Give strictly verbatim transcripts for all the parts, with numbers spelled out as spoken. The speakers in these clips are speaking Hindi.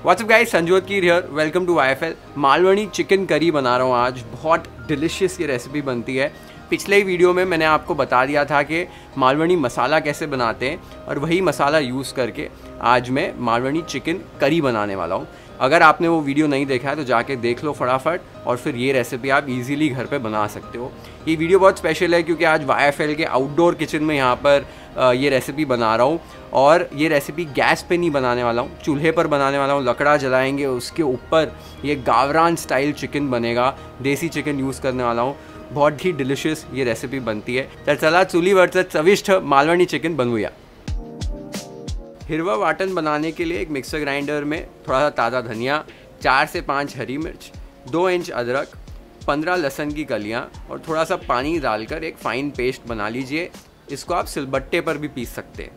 WhatsApp guys, Sanjyot Keer here, welcome to Y F L. Malvani chicken curry बना रहा हूँ आज। बहुत डिलिशियस ये रेसिपी बनती है। पिछले ही वीडियो में मैंने आपको बता दिया था कि मालवनी मसाला कैसे बनाते हैं और वही मसाला यूज़ करके आज मैं मालवनी चिकन करी बनाने वाला हूँ। अगर आपने वो वीडियो नहीं देखा है तो जाके देख लो फटाफट, और फिर ये रेसिपी आप इजीली घर पे बना सकते हो। ये वीडियो बहुत स्पेशल है क्योंकि आज वाई एफ एल के आउटडोर किचन में यहाँ पर ये रेसिपी बना रहा हूँ, और ये रेसिपी गैस पे नहीं बनाने वाला हूँ, चूल्हे पर बनाने वाला हूँ। लकड़ा जलाएंगे, उसके ऊपर ये गावरान स्टाइल चिकन बनेगा। देसी चिकन यूज़ करने वाला हूँ। बहुत ही डिलिशियस ये रेसिपी बनती है। तर चला चुलीवरचं चविष्ट मालवणी चिकन बनवूया। हिरवा वाटन बनाने के लिए एक मिक्सर ग्राइंडर में थोड़ा सा ताज़ा धनिया, चार से पाँच हरी मिर्च, दो इंच अदरक, पंद्रह लहसुन की कलियाँ और थोड़ा सा पानी डालकर एक फ़ाइन पेस्ट बना लीजिए। इसको आप सिलबट्टे पर भी पीस सकते हैं।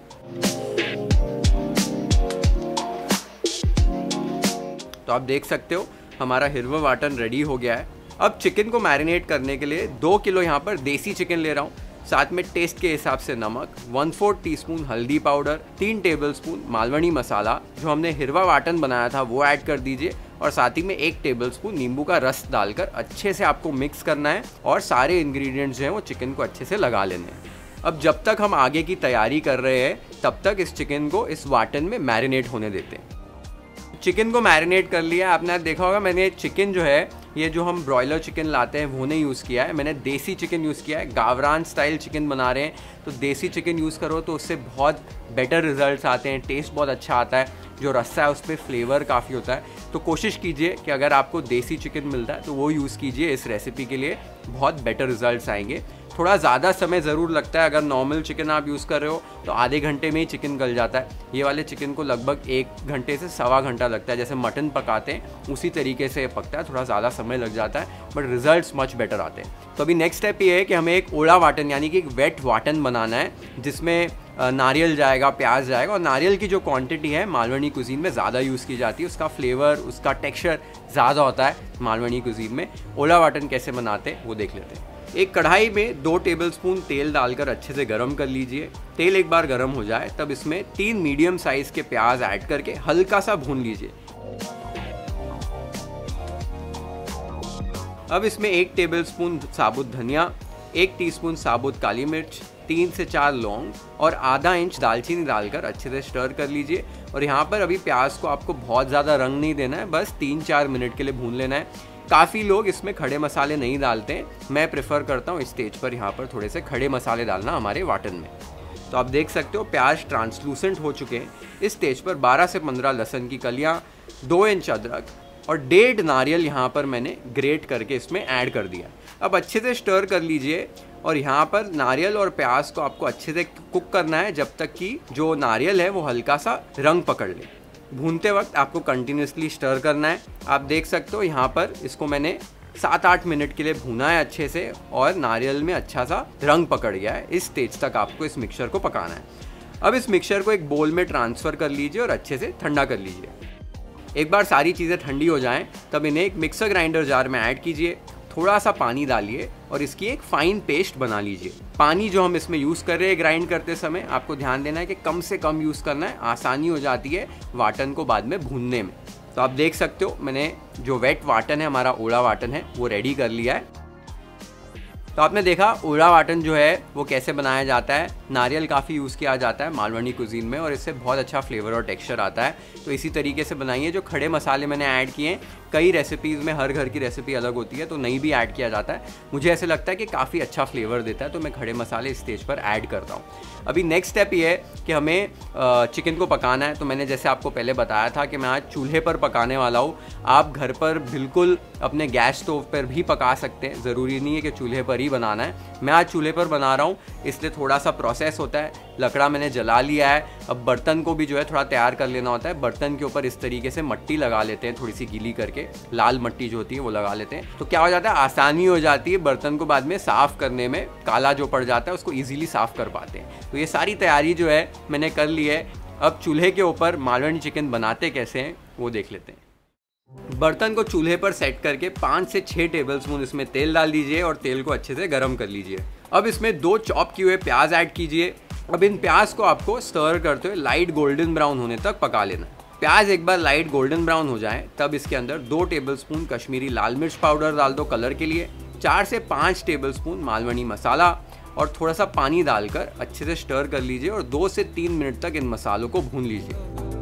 तो आप देख सकते हो हमारा हिरवा वाटन रेडी हो गया है। अब चिकन को मैरिनेट करने के लिए दो किलो यहाँ पर देसी चिकन ले रहा हूँ। साथ में टेस्ट के हिसाब से नमक, वन फोर्थ टी स्पून हल्दी पाउडर, तीन टेबलस्पून मालवनी मसाला जो हमने हिरवा वाटन बनाया था वो ऐड कर दीजिए, और साथ ही में एक टेबलस्पून नींबू का रस डालकर अच्छे से आपको मिक्स करना है और सारे इंग्रेडिएंट्स जो हैं वो चिकन को अच्छे से लगा लेने हैं। अब जब तक हम आगे की तैयारी कर रहे हैं तब तक इस चिकन को इस वाटन में मैरिनेट होने देते हैं। चिकन को मैरिनेट कर लिया। आपने देखा होगा मैंने चिकन जो है, ये जो हम ब्रॉयलर चिकन लाते हैं वो नहीं यूज़ किया है, मैंने देसी चिकन यूज़ किया है। गावरान स्टाइल चिकन बना रहे हैं तो देसी चिकन यूज़ करो तो उससे बहुत बेटर रिजल्ट्स आते हैं, टेस्ट बहुत अच्छा आता है। जो रस्सा है उस पर फ्लेवर काफ़ी होता है। तो कोशिश कीजिए कि अगर आपको देसी चिकन मिलता है तो वो यूज़ कीजिए इस रेसिपी के लिए, बहुत बेटर रिजल्ट्स आएंगे। थोड़ा ज़्यादा समय ज़रूर लगता है। अगर नॉर्मल चिकन आप यूज़ कर रहे हो तो आधे घंटे में ही चिकन गल जाता है। ये वाले चिकन को लगभग एक घंटे से सवा घंटा लगता है। जैसे मटन पकाते हैं उसी तरीके से पकता है, थोड़ा ज़्यादा समय लग जाता है बट रिजल्ट्स मच बेटर आते हैं। तो अभी नेक्स्ट स्टेप ये है कि हमें एक ओला वाटन यानी कि एक वेट वाटन बनाना है, जिसमें नारियल जाएगा, प्याज जाएगा, और नारियल की जो क्वांटिटी है मालवनी कुजीन में ज़्यादा यूज़ की जाती है। उसका फ्लेवर, उसका टेक्सचर ज़्यादा होता है मालवनी कुजीन में। ओला वाटन कैसे बनाते हैं वो देख लेते हैं। एक कढ़ाई में दो टेबलस्पून तेल डालकर अच्छे से गरम कर लीजिए। तेल एक बार गरम हो जाए तब इसमें तीन मीडियम साइज़ के प्याज ऐड करके हल्का सा भून लीजिए। अब इसमें एक टेबलस्पून साबुत धनिया, एक टीस्पून साबुत काली मिर्च, तीन से चार लौंग और आधा इंच दालचीनी डालकर अच्छे से स्टर कर लीजिए। और यहाँ पर अभी प्याज को आपको बहुत ज़्यादा रंग नहीं देना है, बस तीन चार मिनट के लिए भून लेना है। काफ़ी लोग इसमें खड़े मसाले नहीं डालते हैं, मैं प्रेफर करता हूँ इस स्टेज पर यहाँ पर थोड़े से खड़े मसाले डालना हमारे वाटन में। तो आप देख सकते हो प्याज ट्रांसलूसेंट हो चुके हैं। इस स्टेज पर बारह से पंद्रह लहसुन की कलियाँ, दो इंच अदरक और डेढ़ नारियल यहाँ पर मैंने ग्रेट करके इसमें ऐड कर दिया। अब अच्छे से स्टर कर लीजिए, और यहाँ पर नारियल और प्याज को आपको अच्छे से कुक करना है जब तक कि जो नारियल है वो हल्का सा रंग पकड़ ले। भूनते वक्त आपको कंटिन्यूसली स्टर करना है। आप देख सकते हो यहाँ पर इसको मैंने सात आठ मिनट के लिए भूना है अच्छे से, और नारियल में अच्छा सा रंग पकड़ गया है। इस स्टेज तक आपको इस मिक्सचर को पकाना है। अब इस मिक्सचर को एक बोल में ट्रांसफ़र कर लीजिए और अच्छे से ठंडा कर लीजिए। एक बार सारी चीज़ें ठंडी हो जाएं तब इन्हें एक मिक्सर ग्राइंडर जार में ऐड कीजिए। थोड़ा सा पानी डालिए और इसकी एक फ़ाइन पेस्ट बना लीजिए। पानी जो हम इसमें यूज़ कर रहे हैं ग्राइंड करते समय, आपको ध्यान देना है कि कम से कम यूज़ करना है, आसानी हो जाती है वाटन को बाद में भूनने में। तो आप देख सकते हो मैंने जो वेट वाटन है, हमारा ओला वाटन है, वो रेडी कर लिया है। तो आपने देखा ओला वाटन जो है वो कैसे बनाया जाता है। नारियल काफ़ी यूज़ किया जाता है मालवनी कुजीन में, और इससे बहुत अच्छा फ्लेवर और टेक्सचर आता है। तो इसी तरीके से बनाइए। जो खड़े मसाले मैंने ऐड किए हैं, कई रेसिपीज़ में हर घर की रेसिपी अलग होती है तो नहीं भी ऐड किया जाता है। मुझे ऐसे लगता है कि काफ़ी अच्छा फ्लेवर देता है, तो मैं खड़े मसाले इस स्टेज पर ऐड करता हूँ। अभी नेक्स्ट स्टेप ये है कि हमें चिकन को पकाना है। तो मैंने जैसे आपको पहले बताया था कि मैं आज चूल्हे पर पकाने वाला हूँ। आप घर पर बिल्कुल अपने गैस स्टोव पर भी पका सकते हैं, ज़रूरी नहीं है कि चूल्हे पर ही बनाना है। मैं आज चूल्हे पर बना रहा हूँ, इसलिए थोड़ा सा प्रोसेस होता है। लकड़ा मैंने जला लिया है। अब बर्तन को भी जो है थोड़ा तैयार कर लेना होता है। बर्तन के ऊपर इस तरीके से मट्टी लगा लेते हैं, थोड़ी सी गीली करके, लाल मट्टी जो होती है वो लगा लेते हैं। तो क्या हो जाता है, आसानी हो जाती है बर्तन को बाद में साफ़ करने में। काला जो पड़ जाता है उसको ईजिली साफ़ कर पाते हैं। तो ये सारी तैयारी जो है मैंने कर ली है। अब चूल्हे के ऊपर मालवनी चिकन बनाते कैसे हैं वो देख लेते हैं। बर्तन को चूल्हे पर सेट करके पाँच से छः टेबलस्पून इसमें तेल डाल दीजिए और तेल को अच्छे से गर्म कर लीजिए। अब इसमें दो चॉप किए हुए प्याज ऐड कीजिए। अब इन प्याज को आपको स्टर करते हुए लाइट गोल्डन ब्राउन होने तक पका लेना। प्याज एक बार लाइट गोल्डन ब्राउन हो जाए तब इसके अंदर दो टेबलस्पून कश्मीरी लाल मिर्च पाउडर डाल दो कलर के लिए, चार से पाँच टेबलस्पून मालवनी मसाला और थोड़ा सा पानी डालकर अच्छे से स्टर कर लीजिए और दो से तीन मिनट तक इन मसालों को भून लीजिए।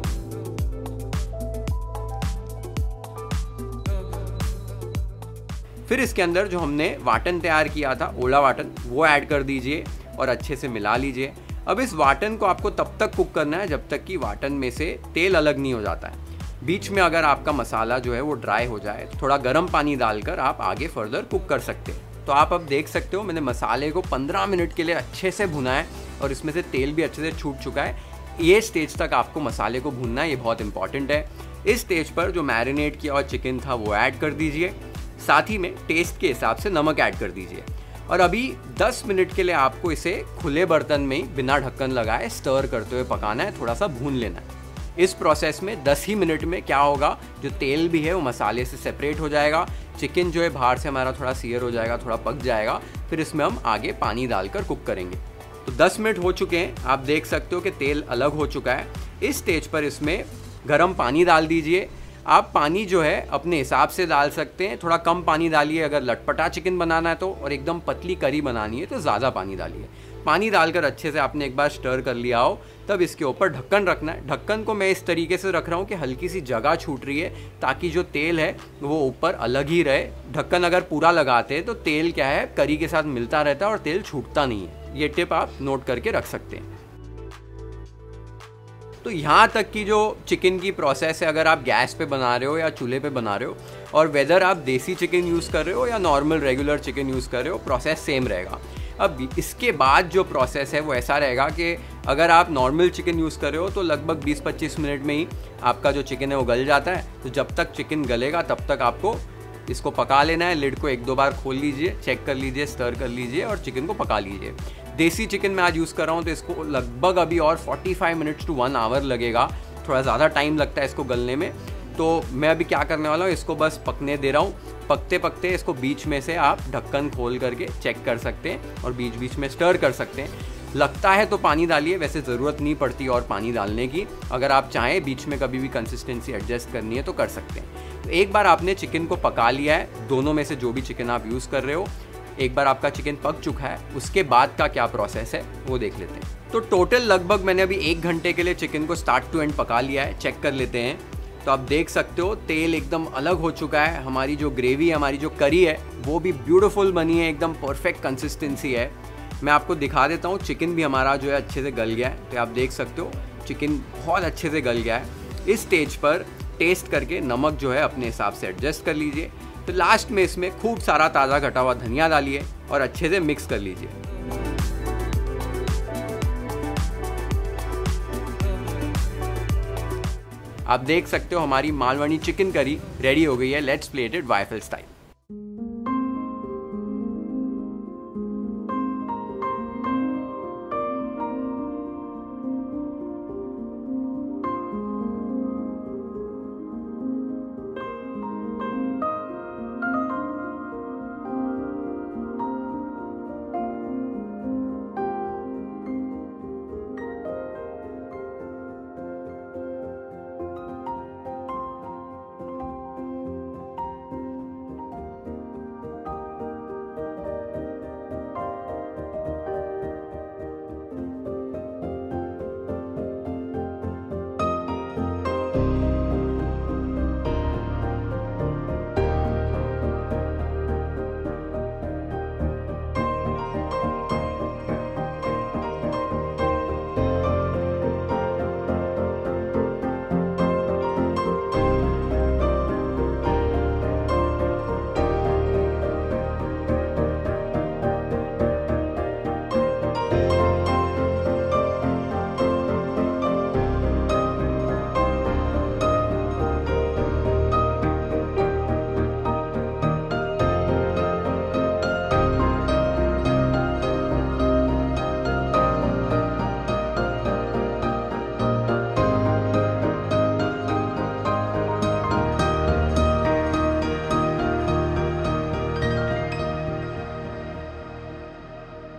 फिर इसके अंदर जो हमने वाटन तैयार किया था, ओला वाटन, वो ऐड कर दीजिए और अच्छे से मिला लीजिए। अब इस वाटन को आपको तब तक कुक करना है जब तक कि वाटन में से तेल अलग नहीं हो जाता है। बीच में अगर आपका मसाला जो है वो ड्राई हो जाए तो थोड़ा गर्म पानी डालकर आप आगे फर्दर कुक कर सकते हैं। तो आप अब देख सकते हो मैंने मसाले को पंद्रह मिनट के लिए अच्छे से भुना है और इसमें से तेल भी अच्छे से छूट चुका है। ये स्टेज तक आपको मसाले को भूनना है, ये बहुत इंपॉर्टेंट है। इस स्टेज पर जो मैरिनेट किया हुआ चिकन था वो ऐड कर दीजिए, साथ ही में टेस्ट के हिसाब से नमक ऐड कर दीजिए और अभी दस मिनट के लिए आपको इसे खुले बर्तन में बिना ढक्कन लगाए स्टर करते हुए पकाना है, थोड़ा सा भून लेना है। इस प्रोसेस में दस ही मिनट में क्या होगा, जो तेल भी है वो मसाले से सेपरेट हो जाएगा, चिकन जो है बाहर से हमारा थोड़ा सीयर हो जाएगा, थोड़ा पक जाएगा। फिर इसमें हम आगे पानी डालकर कुक करेंगे। तो दस मिनट हो चुके हैं, आप देख सकते हो कि तेल अलग हो चुका है। इस स्टेज पर इसमें गर्म पानी डाल दीजिए। आप पानी जो है अपने हिसाब से डाल सकते हैं, थोड़ा कम पानी डालिए अगर लटपटा चिकन बनाना है तो, और एकदम पतली करी बनानी है तो ज़्यादा पानी डालिए। पानी डालकर अच्छे से आपने एक बार स्टर कर लिया हो तब इसके ऊपर ढक्कन रखना है। ढक्कन को मैं इस तरीके से रख रहा हूँ कि हल्की सी जगह छूट रही है ताकि जो तेल है वो ऊपर अलग ही रहे। ढक्कन अगर पूरा लगाते हैं तो तेल क्या है करी के साथ मिलता रहता है और तेल छूटता नहीं है। ये टिप आप नोट करके रख सकते हैं। तो यहाँ तक की जो चिकन की प्रोसेस है, अगर आप गैस पे बना रहे हो या चूल्हे पे बना रहे हो और वेदर आप देसी चिकन यूज़ कर रहे हो या नॉर्मल रेगुलर चिकन यूज़ कर रहे हो, प्रोसेस सेम रहेगा। अब इसके बाद जो प्रोसेस है वो ऐसा रहेगा कि अगर आप नॉर्मल चिकन यूज़ कर रहे हो तो लगभग बीस पच्चीस मिनट में ही आपका जो चिकन है वो गल जाता है। तो जब तक चिकन गलेगा तब तक आपको इसको पका लेना है। लिड को एक दो बार खोल लीजिए, चेक कर लीजिए, स्टर कर लीजिए और चिकन को पका लीजिए। देसी चिकन मैं आज यूज़ कर रहा हूँ तो इसको लगभग अभी और पैंतालीस मिनट्स टू वन आवर लगेगा, थोड़ा ज़्यादा टाइम लगता है इसको गलने में। तो मैं अभी क्या करने वाला हूँ, इसको बस पकने दे रहा हूँ। पकते पकते इसको बीच में से आप ढक्कन खोल करके चेक कर सकते हैं और बीच बीच में स्टर कर सकते हैं। लगता है तो पानी डालिए, वैसे ज़रूरत नहीं पड़ती और पानी डालने की। अगर आप चाहें बीच में कभी भी कंसिस्टेंसी एडजस्ट करनी है तो कर सकते हैं। तो एक बार आपने चिकन को पका लिया है, दोनों में से जो भी चिकन आप यूज़ कर रहे हो, एक बार आपका चिकन पक चुका है, उसके बाद का क्या प्रोसेस है वो देख लेते हैं। तो टोटल लगभग मैंने अभी एक घंटे के लिए चिकन को स्टार्ट टू एंड पका लिया है। चेक कर लेते हैं। तो आप देख सकते हो तेल एकदम अलग हो चुका है। हमारी जो ग्रेवी है, हमारी जो करी है वो भी ब्यूटीफुल बनी है, एकदम परफेक्ट कंसिस्टेंसी है। मैं आपको दिखा देता हूँ, चिकन भी हमारा जो है अच्छे से गल गया है। तो आप देख सकते हो चिकन बहुत अच्छे से गल गया है। इस स्टेज पर टेस्ट करके नमक जो है अपने हिसाब से एडजस्ट कर लीजिए। तो लास्ट में इसमें खूब सारा ताज़ा कटा हुआ धनिया डालिए और अच्छे से मिक्स कर लीजिए। आप देख सकते हो हमारी मालवनी चिकन करी रेडी हो गई है। Let's plate it Y F L style.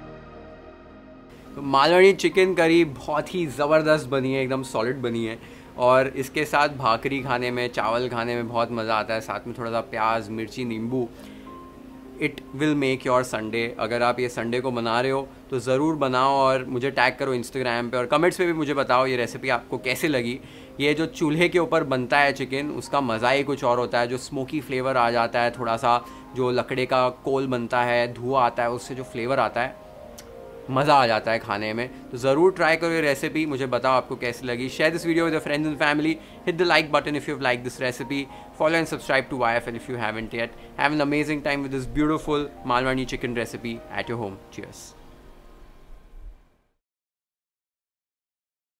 Malvani chicken curry बहुत ही ज़बरदस्त बनी है, एकदम सॉलिड बनी है और इसके साथ भाकरी खाने में, चावल खाने में बहुत मज़ा आता है, साथ में थोड़ा सा प्याज, मिर्ची, नींबू। It will make your Sunday. अगर आप ये संडे को बना रहे हो तो ज़रूर बनाओ और मुझे टैग करो इंस्टाग्राम पे, और कमेंट्स पे भी मुझे बताओ ये रेसिपी आपको कैसे लगी। ये जो चूल्हे के ऊपर बनता है चिकन, उसका मज़ा ही कुछ और होता है। जो स्मोकी फ्लेवर आ जाता है, थोड़ा सा जो लकड़े का कोल बनता है, धुआं आता है, उससे जो फ्लेवर आता है, मज़ा आ जाता है खाने में। तो ज़रूर ट्राई करो ये रेसिपी, मुझे बताओ आपको कैसी लगी। Share this video with your friends and family, hit the like button if you like this recipe, follow and subscribe to Y F L if you haven't yet. Have an amazing time with this beautiful Malwani chicken recipe at your home. Cheers.